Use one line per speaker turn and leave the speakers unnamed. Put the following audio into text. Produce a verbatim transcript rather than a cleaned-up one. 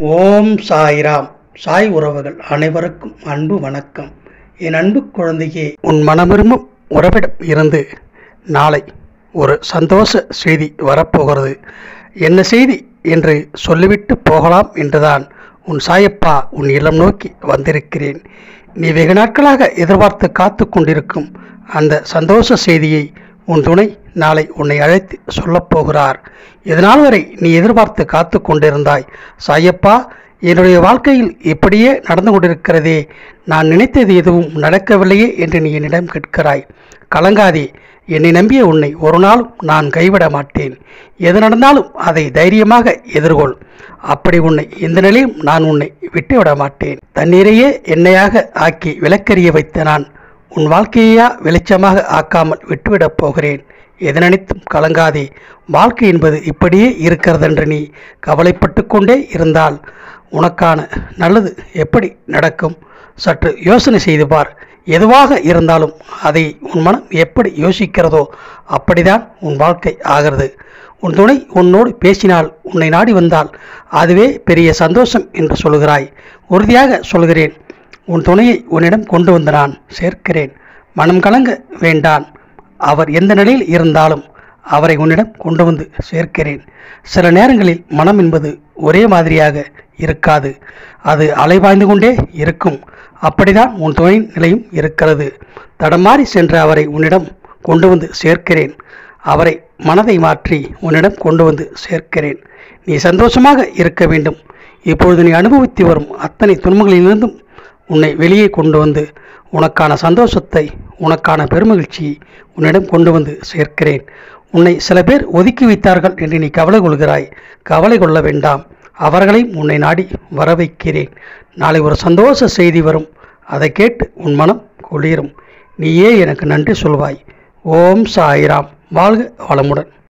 ஓம் சாய்ராம். சாய் உறவுகள் அனைவருக்கும் அன்பு வணக்கம். என் அன்பு குழந்தையே, உன் மனமிரும்பும் உறவிடம் இருந்து நாளை ஒரு சந்தோஷ செய்தி வரப்போகிறது. என்ன செய்தி என்று சொல்லிவிட்டு போகலாம் என்றுதான் உன் சாயப்பா உன் இல்லம் நோக்கி வந்திருக்கிறேன். நீ வெகு நாட்களாக எதிர்பார்த்து காத்து கொண்டிருக்கும் அந்த சந்தோஷ செய்தியை உன் துணை நாளை உன்னை அழைத்து சொல்லப்போகிறார். இதனால் வரை நீ எதிர்பார்த்து காத்து கொண்டிருந்தாய். சாயப்பா, என்னுடைய வாழ்க்கையில் இப்படியே நடந்து கொண்டிருக்கிறதே, நான் நினைத்தது எதுவும் நடக்கவில்லையே என்று நீ என்னிடம் கேட்கிறாய். கலங்காதே, என்னை நம்பிய உன்னை ஒரு நாளும் நான் கைவிட மாட்டேன். எது நடந்தாலும் அதை தைரியமாக எதிர்கொள். அப்படி உன்னை இந்த நிலையும் நான் உன்னை விட்டுவிட மாட்டேன். தண்ணீரையே எண்ணெயாக ஆக்கி விளக்கெறிய வைத்த நான் உன் வாழ்க்கையா வெளிச்சமாக ஆக்காமல் விட்டுவிடப் போகிறேன். எது நினைத்தும் கலங்காதே. வாழ்க்கை என்பது இப்படியே இருக்கிறதென்று நீ கவலைப்பட்டு கொண்டே இருந்தால் உனக்கான நல்லது எப்படி நடக்கும்? சற்று யோசனை செய்து பார். எதுவாக இருந்தாலும் அதை உன் மனம் எப்படி யோசிக்கிறதோ அப்படிதான் உன் வாழ்க்கை ஆகிறது. உன் துணை உன்னோடு பேசினால், உன்னை நாடி வந்தால் அதுவே பெரிய சந்தோஷம் என்று சொல்கிறாய். உறுதியாக சொல்கிறேன், உன் துணையை உன்னிடம் கொண்டு வந்து நான் சேர்க்கிறேன். மனம் கலங்க வேண்டான். அவர் எந்த நிலையில் இருந்தாலும் அவரை உன்னிடம் கொண்டு வந்து சேர்க்கிறேன். சில நேரங்களில் மனம் என்பது ஒரே மாதிரியாக இருக்காது, அது அலைபாய்ந்து கொண்டே இருக்கும். அப்படிதான் உன் துணையின் நிலையும் இருக்கிறது. தடமாறி சென்ற அவரை உன்னிடம் கொண்டு வந்து சேர்க்கிறேன். அவரை மனதை மாற்றி உன்னிடம் கொண்டு வந்து சேர்க்கிறேன். நீ சந்தோஷமாக இருக்க வேண்டும். இப்பொழுது நீ அனுபவித்து வரும் அத்தனை துன்பங்களிலிருந்தும் உன்னை வெளியே கொண்டு வந்து உனக்கான சந்தோஷத்தை, உனக்கான பெருமகிழ்ச்சியை உன்னிடம் கொண்டு வந்து சேர்க்கிறேன். உன்னை சில பேர் ஒதுக்கி வைத்தார்கள் என்று நீ கவலை கொள்கிறாய். கவலை கொள்ள வேண்டாம். அவர்களையும் உன்னை நாடி வர வைக்கிறேன். நாளை ஒரு சந்தோஷ செய்தி வரும். அதை கேட்டு உன் மனம் குளிரும். நீயே எனக்கு நன்றி சொல்வாய். ஓம் சாய்ராம். வாழ்க வளமுடன்.